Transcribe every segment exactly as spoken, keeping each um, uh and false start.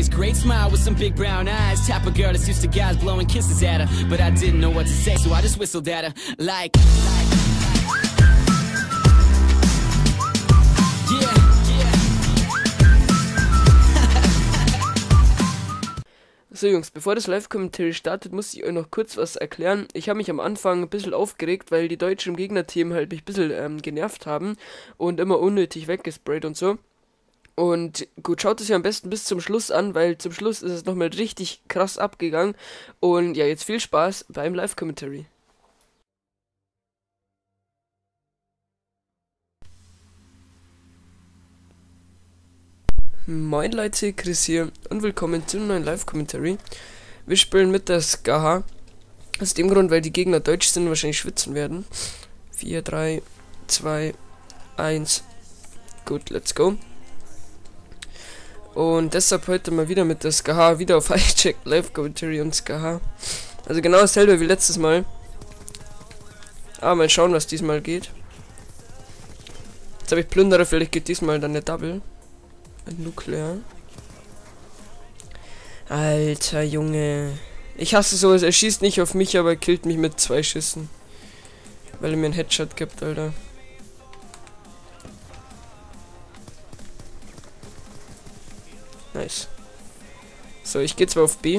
face, great smile with some big brown eyes. Type of girl that's used to guys blowing kisses at her, but I didn't know what to say, so I just whistled at her like, yeah. So Jungs, bevor das Live-Commentary startet, muss ich euch noch kurz was erklären. Ich habe mich am Anfang ein bisschen aufgeregt, weil die Deutschen im Gegnerteam halt mich ein bisschen ähm, genervt haben und immer unnötig weggesprayt und so. Und gut, schaut es ja am besten bis zum Schluss an, weil zum Schluss ist es nochmal richtig krass abgegangen. Und ja, jetzt viel Spaß beim Live-Commentary. Moin Leute, Chris hier und willkommen zum neuen Live-Commentary. Wir spielen mit der Skaha. Aus dem Grund, weil die Gegner deutsch sind und wahrscheinlich schwitzen werden. vier, drei, zwei, eins. Gut, let's go. Und deshalb heute mal wieder mit der Skaha, wieder auf Hijack, Live-Commentary und Skaha. Also genau dasselbe wie letztes Mal. Aber mal schauen, was diesmal geht. Jetzt habe ich Plünderer, vielleicht geht diesmal dann eine Double. Ein Nuklear. Alter Junge. Ich hasse sowas. Er schießt nicht auf mich, aber er killt mich mit zwei Schüssen. Weil er mir einen Headshot gibt, Alter. Nice. So, ich gehe zwar auf B.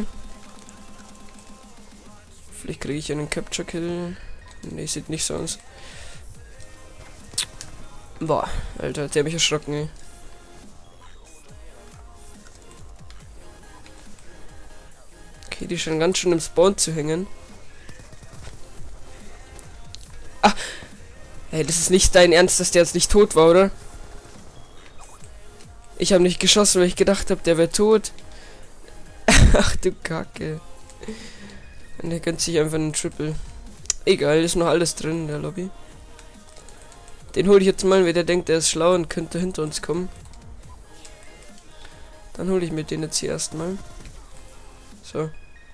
Vielleicht kriege ich einen Capture Kill. Ne, sieht nicht so aus. Boah, Alter, der hat mich erschrocken, ey. Okay, die scheinen ganz schön im Spawn zu hängen. Ah! Ey, das ist nicht dein Ernst, dass der jetzt nicht tot war, oder? Ich habe nicht geschossen, weil ich gedacht habe, der wäre tot. Ach du Kacke. Und der gönnt sich einfach einen Triple. Egal, ist noch alles drin in der Lobby. Den hole ich jetzt mal, weil der denkt, er ist schlau und könnte hinter uns kommen. Dann hole ich mir den jetzt hier erstmal. So.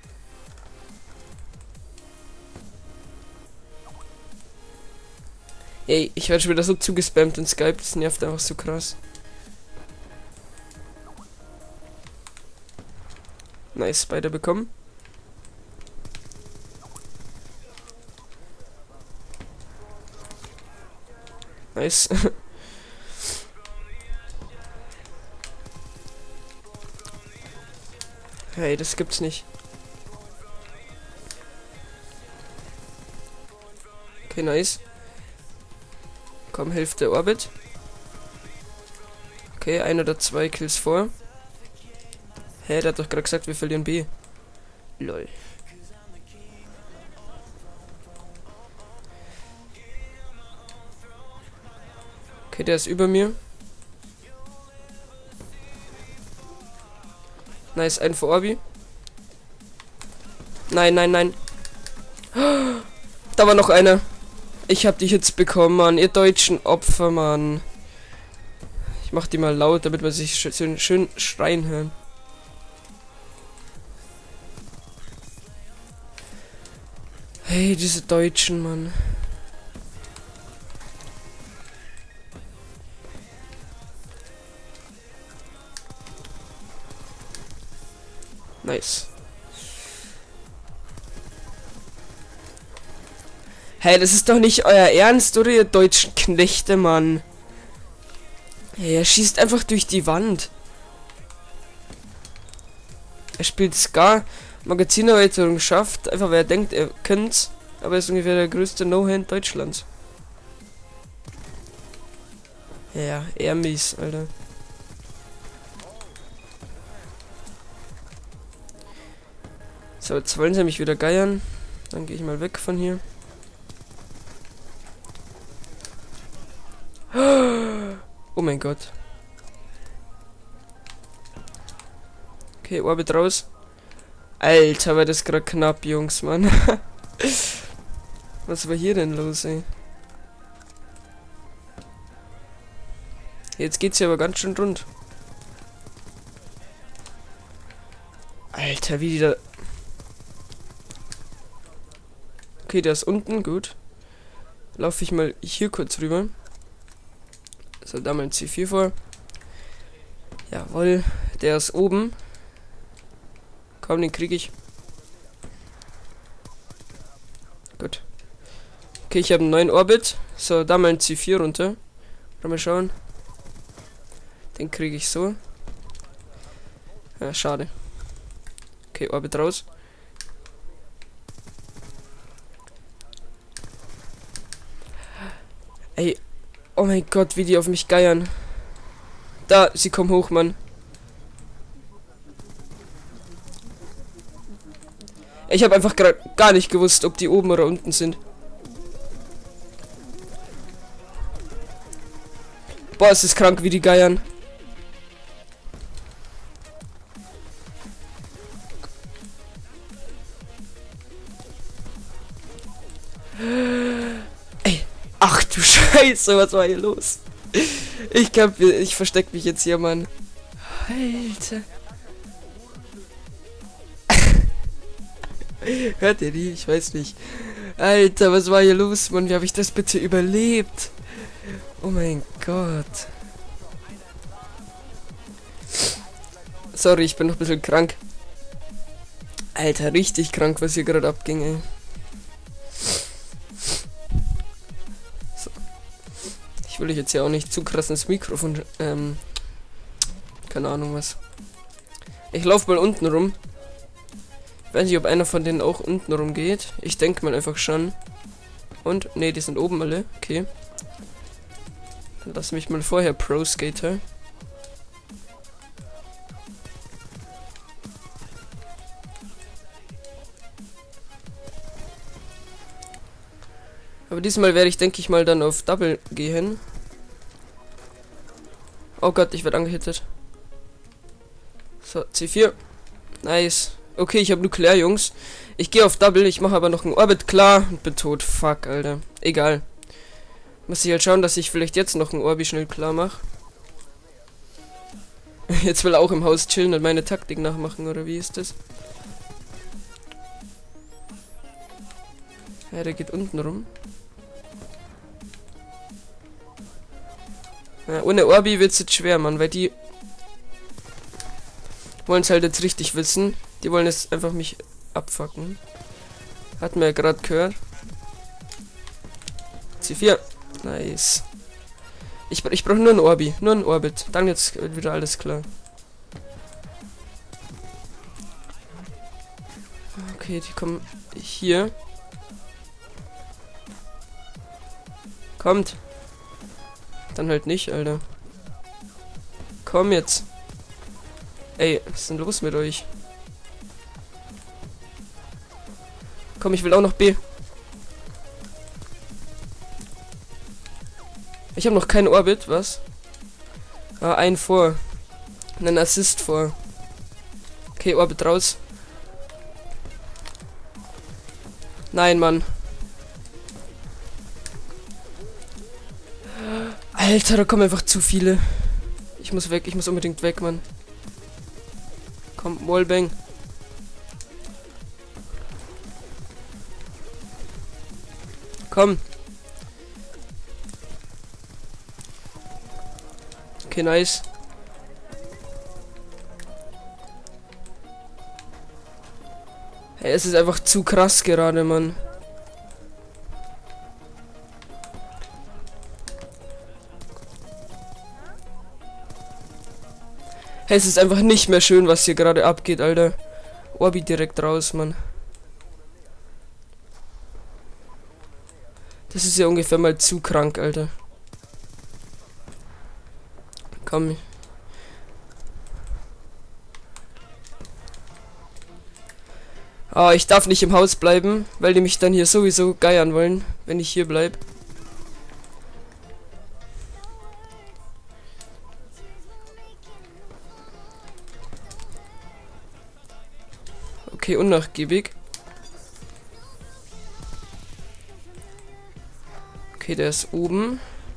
Ey, ich werde schon wieder so zugespammt in Skype, das nervt einfach so krass. Nice, beide bekommen. Nice. Hey, das gibt's nicht. Okay, nice. Komm, Hälfte Orbit. Okay, ein oder zwei Kills vor. Hä, der hat doch gerade gesagt, wir verlieren B. Lol. Okay, der ist über mir. Nice, ein vor Orbi. Nein, nein, nein. Da war noch einer. Ich hab die Hits bekommen, Mann. Ihr deutschen Opfer, Mann. Ich mach die mal laut, damit man sich schön, schön schreien hören. Hey, diese Deutschen, Mann. Nice. Hey, das ist doch nicht euer Ernst, oder ihr deutschen Knechte, Mann? Hey, er schießt einfach durch die Wand. Er spielt Ska, Magazinerweiterung schafft, einfach weil er denkt, er könnte, aber er ist ungefähr der größte No-Hand Deutschlands. Ja, eher mies, Alter. So, jetzt wollen sie mich wieder geiern. Dann gehe ich mal weg von hier. Oh mein Gott. Okay, Orbit raus. Alter, war das gerade knapp, Jungs, Mann. Was war hier denn los, ey? Jetzt geht's hier aber ganz schön rund. Alter, wie die da... Okay, der ist unten, gut. Laufe ich mal hier kurz rüber. So, da mal C vier vor. Jawohl, der ist oben. Komm, den kriege ich. Gut. Okay, ich habe einen neuen Orbit. So, da mal ein C vier runter. Mal schauen. Den kriege ich so. Ja, schade. Okay, Orbit raus. Ey. Oh mein Gott, wie die auf mich geiern. Da, sie kommen hoch, Mann. Ich habe einfach gerade gar nicht gewusst, ob die oben oder unten sind. Boah, es ist krank, wie die geiern. Ey, ach du Scheiße, was war hier los? Ich glaub, ich versteck mich jetzt hier, Mann. Alter. Hört ihr die? Ich weiß nicht. Alter, was war hier los, Mann? Wie habe ich das bitte überlebt? Oh mein Gott. Sorry, ich bin noch ein bisschen krank. Alter, richtig krank, was hier gerade abging, ey. So. Ich will euch jetzt ja auch nicht zu krass ins Mikrofon, ähm, keine Ahnung was. Ich laufe mal unten rum. Ich weiß nicht, ob einer von denen auch unten rum geht. Ich denke mal einfach schon. Und, ne, die sind oben alle. Okay. Dann lass mich mal vorher Pro Skater. Aber diesmal werde ich, denke ich mal, dann auf Double gehen. Oh Gott, ich werde angehittet. So, C vier. Nice. Okay, ich habe Nuklear, Jungs. Ich gehe auf Double, ich mache aber noch einen Orbit klar und bin tot. Fuck, Alter. Egal. Muss ich halt schauen, dass ich vielleicht jetzt noch einen Orbi schnell klar mache. Jetzt will er auch im Haus chillen und meine Taktik nachmachen, oder wie ist das? Ja, der geht unten rum. Ja, ohne Orbi wird es jetzt schwer, Mann, weil die wollen es halt jetzt richtig wissen. Die wollen jetzt einfach mich abfacken. Hatten wir ja gerade gehört. C vier. Nice. Ich, ich brauche nur ein Orbi. Nur ein Orbit. Dann jetzt wird wieder alles klar. Okay, die kommen hier. Kommt. Dann halt nicht, Alter. Komm jetzt. Ey, was ist denn los mit euch? Komm, ich will auch noch B. Ich habe noch keinen Orbit, was? Ah, einen vor. Einen Assist vor. Okay, Orbit raus. Nein, Mann. Alter, da kommen einfach zu viele. Ich muss weg, ich muss unbedingt weg, Mann. Komm, Wallbang. Komm. Okay, nice. Hey, es ist einfach zu krass gerade, Mann. Hey, es ist einfach nicht mehr schön, was hier gerade abgeht, Alter. Orbi direkt raus, Mann. Das ist ja ungefähr mal zu krank, Alter. Komm. Ah, ich darf nicht im Haus bleiben, weil die mich dann hier sowieso geiern wollen, wenn ich hier bleib. Okay, unnachgiebig. Okay, der ist oben.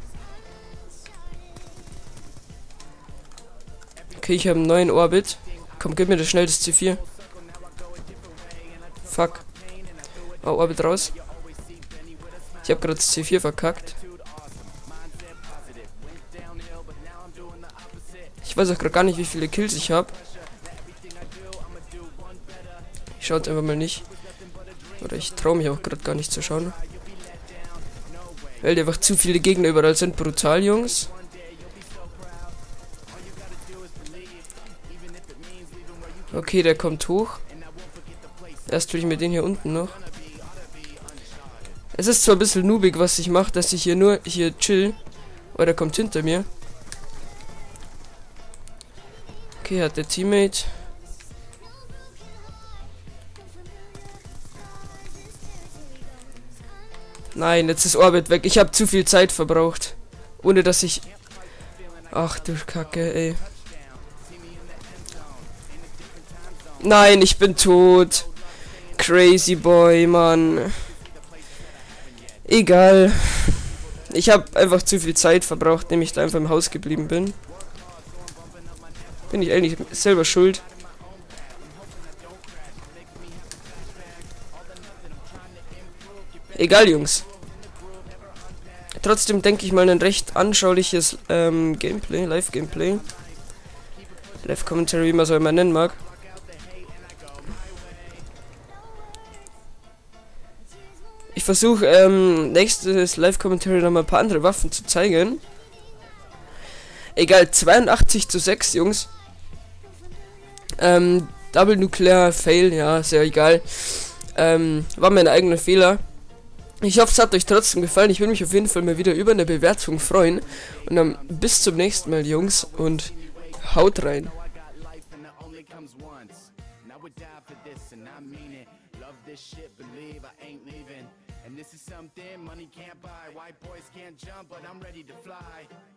Okay, ich habe einen neuen Orbit. Komm, gib mir das schnell, das C vier. Fuck. Oh, Orbit raus. Ich habe gerade das C vier verkackt. Ich weiß auch gerade gar nicht, wie viele Kills ich habe. Ich schaue einfach mal nicht. Oder ich traue mich auch gerade gar nicht zu schauen. Weil einfach zu viele Gegner überall sind. Brutal, Jungs. Okay, der kommt hoch. Erst will ich mir den hier unten noch. Es ist zwar ein bisschen noobig, was ich mache, dass ich hier nur hier chill. Oh, der kommt hinter mir. Okay, hat der Teammate. Nein, jetzt ist Orbit weg. Ich habe zu viel Zeit verbraucht. Ohne dass ich... Ach du Kacke, ey. Nein, ich bin tot. Crazy Boy, Mann. Egal. Ich habe einfach zu viel Zeit verbraucht, indem ich da einfach im Haus geblieben bin. Bin ich eigentlich selber schuld. Egal, Jungs. Trotzdem denke ich mal ein recht anschauliches ähm, Gameplay, Live-Gameplay. Live-Commentary, wie man es auch immer nennen mag. Ich versuche ähm, nächstes Live-Commentary noch mal ein paar andere Waffen zu zeigen. Egal, zweiundachtzig zu sechs, Jungs. Ähm, Double Nuclear Fail, ja, sehr egal. Ähm, war mein eigener Fehler. Ich hoffe, es hat euch trotzdem gefallen. Ich würde mich auf jeden Fall mal wieder über eine Bewertung freuen. Und dann bis zum nächsten Mal, Jungs. Und haut rein. And this is something money can't buy. White boys can't jump, but I'm ready to fly.